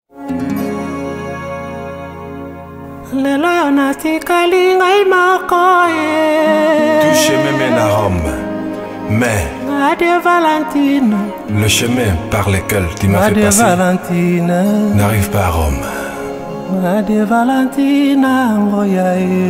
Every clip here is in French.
Lelo yonati kalinga imakoye. Tu chemin mène à Rome, mais Adieu Valentine. le chemin par lequel tu m'as fait passer Valentine. n'arrive pas à Rome. Adieu Valentine, ngoyaye.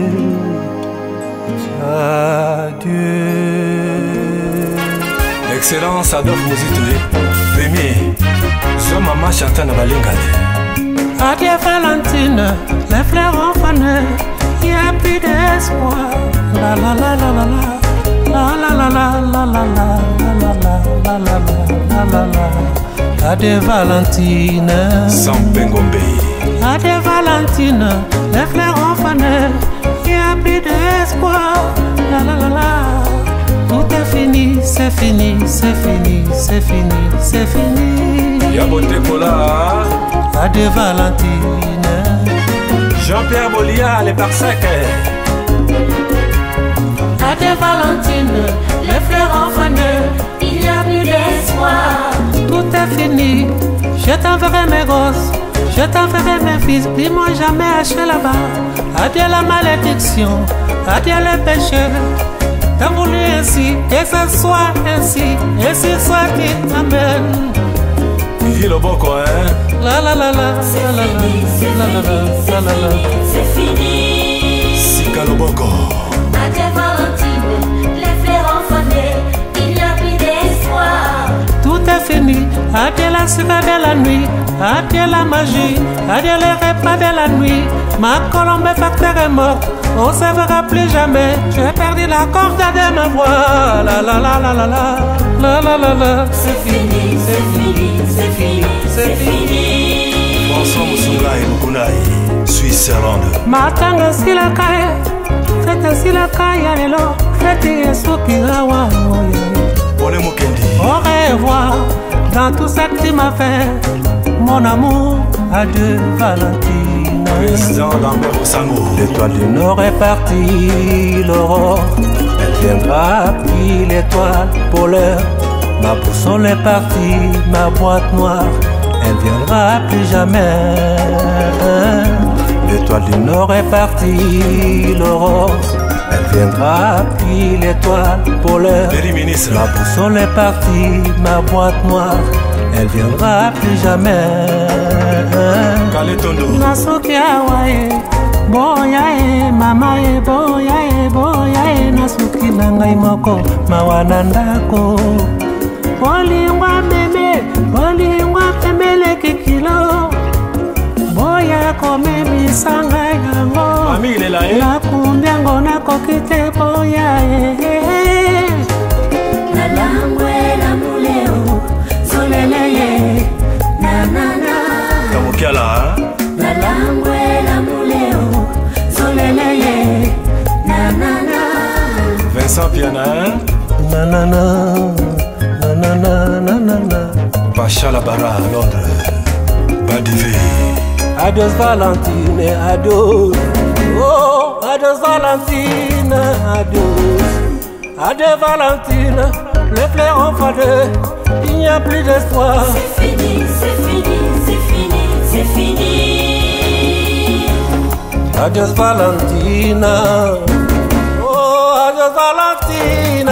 Adieu. Excellence Adolphe Mozitoulé, premier, son maman chantant dans Balingate. Adieu Valentine, les fleurs ont fané, il n'y a plus d'espoir. La la la la la la. La la la la la la la la la la la la la. Adieu Valentine. Sans Bengombe. Adieu Valentine, les fleurs ont fané, il n'y a plus d'espoir. La la la la. Tout est fini, c'est fini, c'est fini, c'est fini, c'est fini. Yabote Kola. Adieu Valentine. Jean-Pierre Bolia, les Barsac. Adieu Valentine, les fleurs ont fané, il n'y a plus d'espoir. Tout est fini, je t'enverrai mes gosses, je t'enverrai mes fils, dis-moi jamais acheter là-bas. Adieu la malédiction, adieu le péché. T'as voulu ainsi, et ce soit ainsi, et si soit-il, amen. Vivi le Boko, hein? La la la la, la la la, la la la, la. C'est fini. Sika le Boko. Adieu Valentine, les fleurs ont fané, il n'y a plus d'espoir. Tout est fini, adieu la sueur de la nuit, adieu la magie, adieu les repas de la nuit. Ma colombe facteur est morte, on ne se verra plus jamais. J'ai perdu la corde de ma voix. La la la la la la, la la la la. C'est fini, c'est fini, c'est fini, c'est fini. François Moussoula et Mukunaï, Suisse-Irlande. Matanga sila kaya, fete sila kaya lelo, fete yesu kirawa. Ole Mukendi. Au revoir, dans tout ce que tu m'as fait, mon amour, adieu Valentine. Président Lambert Osango. L'étoile du Nord est partie, l'aurore, elle viendra, puis l'étoile polaire. Ma boussole est partie, ma boîte noire, elle viendra plus jamais. L'étoile du Nord est partie, l'aurore, elle viendra, puis l'étoile polaire. Ministre. Ma boussole est partie, ma boîte noire, elle viendra plus jamais. Kaletondo. Nasuki awaye, boya e, mama e, boya e, nasuki nangai moko, mawana ndako. Bolingwa meme, bolingwa pemele kikilo, boya kome misanga yango. Mami, il est là, hein? Nakumbiango nakokite boya e. Nalangwe la muleo, soleleye, nanana. Kamukiala, hein? Nalangwe la muleo, soleleye, nanana. Vincent Piana, hein? Nanana, nanana, nanana. Pacha Labara à Londres. Badivé. Adios Valentine, adios. Oh, adios Valentine, adios. Adieu Valentine, les fleurs ont fané, il n'y a plus d'espoir. C'est fini, c'est fini, c'est fini, c'est fini. Adios Valentine. Oh, adios Valentine.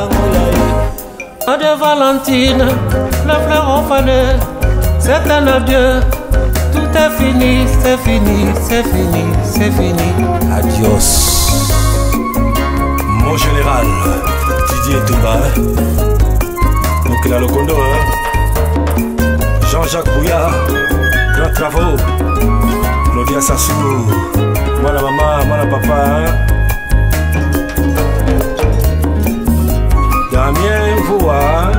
Adieu Valentine, les fleurs ont fané, c'est un adieu. Tout est fini, c'est fini, c'est fini, c'est fini. Adios. Mon général, Didier Toumba. Mokila Lokondo, hein? Jean-Jacques Bouillard, Grand Travaux. Claudia Sassou, moi la maman, moi la papa, hein? Damien Voua.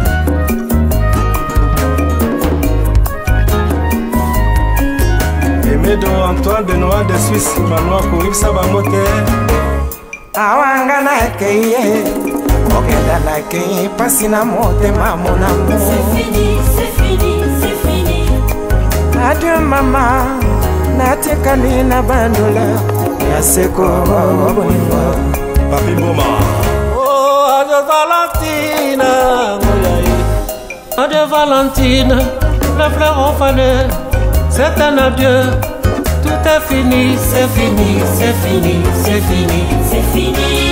Aimé Antoine Benoît de Suisse, Manoir Kourib Sabamote. Awanga na keye, okenda na keye, pasi na motema mon amour. C'est fini, c'est fini, c'est fini. Adieu mama, natekani na bandula, yaseko bolingo. Papi Boma. Oh, adieu Valentine. Adieu Valentine, les fleurs ont fané, c'est un adieu. Tout est fini, c'est fini, c'est fini, c'est fini, C'est fini.